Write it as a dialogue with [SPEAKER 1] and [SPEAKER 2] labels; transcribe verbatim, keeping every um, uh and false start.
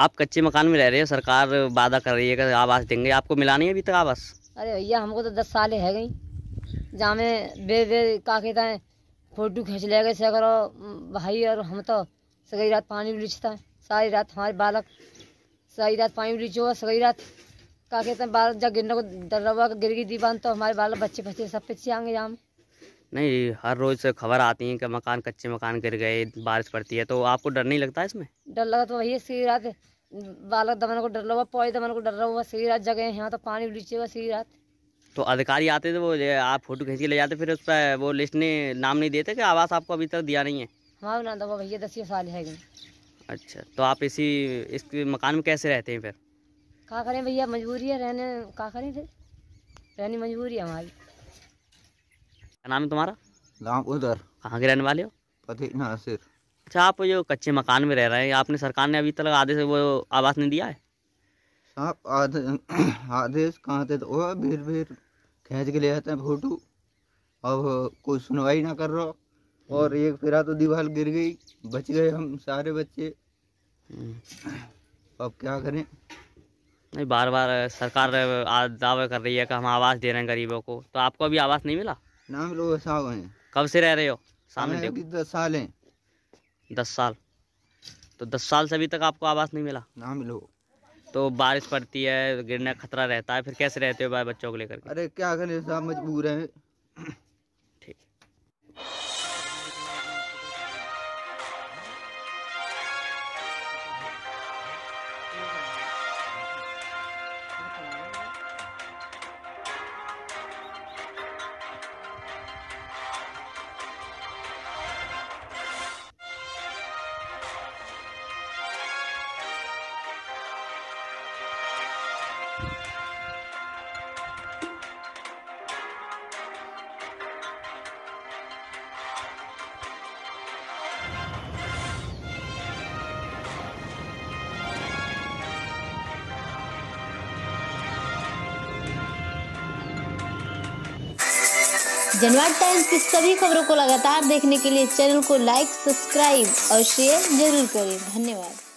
[SPEAKER 1] आप कच्चे मकान में रह रहे हो, सरकार वादा कर रही है कि आवास देंगे, आपको मिला नहीं अभी तक आवास?
[SPEAKER 2] अरे भैया हमको तो दस साल है गई जहाँ में बे बे का कहते हैं फोटो खींच ले गए से करो भाई, और हम तो सही रात पानी उलीचता है, सारी रात हमारे बालक सारी रात पानी उलीचो, सही रात का कहते हैं बालक जब गिरने को डर रहा गिर गई दीवान तो हमारे बालक बच्चे बच्चे सब पीछे आएंगे यहाँ में।
[SPEAKER 1] नहीं, हर रोज से खबर आती है कि मकान कच्चे मकान गिर गए, बारिश पड़ती है, तो आपको डर नहीं लगता इसमें?
[SPEAKER 2] डर लगा तो वही सही रात बालक दमन को डर रहा, पौधे दमन को डर रहा हुआ, सही रात जगह यहाँ तो पानी उलीचेगा सही रात।
[SPEAKER 1] तो अधिकारी आते थे वो ये आप फोटो खींच के ले जाते, फिर उस पर वो लिस्ट ने नाम नहीं देते कि आवास आपको अभी तक दिया नहीं है?
[SPEAKER 2] हमारा ना दबा भैया दस साल है गए।
[SPEAKER 1] अच्छा, तो आप इसी इस मकान में कैसे रहते हैं फिर?
[SPEAKER 2] क्या करें भैया, मजबूरी है रहने, क्या करें फिर, रहनी मजबूरी है हमारी।
[SPEAKER 1] क्या नाम है तुम्हारा?
[SPEAKER 3] गाँव उधर।
[SPEAKER 1] कहाँ के रहने वाले हो?
[SPEAKER 3] पति नासिर।
[SPEAKER 1] अच्छा, आप जो कच्चे मकान में रह रहे हैं, आपने सरकार ने अभी तक आधे से वो आवास नहीं दिया है?
[SPEAKER 3] साहब आधे आदेश कहाँ थे तो वो भीड़ भीड़ खींच के ले जाते हैं फोटो, अब कोई सुनवाई ना कर रहा, और एक फिरा तो दीवार गिर गई, बच गए हम सारे बच्चे, अब क्या करें।
[SPEAKER 1] नहीं, बार बार सरकार दावा कर रही है कि हम आवास दे रहे हैं गरीबों को, तो आपको अभी आवास नहीं मिला?
[SPEAKER 3] नाम लोग साहब हैं।
[SPEAKER 1] कब से रह रहे हो? सामने
[SPEAKER 3] हमें
[SPEAKER 1] देखो।
[SPEAKER 3] दस साल हैं।
[SPEAKER 1] दस साल? तो दस साल से अभी तक आपको आवास नहीं मिला?
[SPEAKER 3] नाम लोग।
[SPEAKER 1] तो बारिश पड़ती है, गिरने का खतरा रहता है, फिर कैसे रहते हो भाई बच्चों को लेकर के?
[SPEAKER 3] अरे क्या करें साहब, मजबूर हैं।
[SPEAKER 1] ठीक।
[SPEAKER 4] जनवाद टाइम्स की सभी खबरों को लगातार देखने के लिए चैनल को लाइक, सब्सक्राइब और शेयर जरूर करें। धन्यवाद।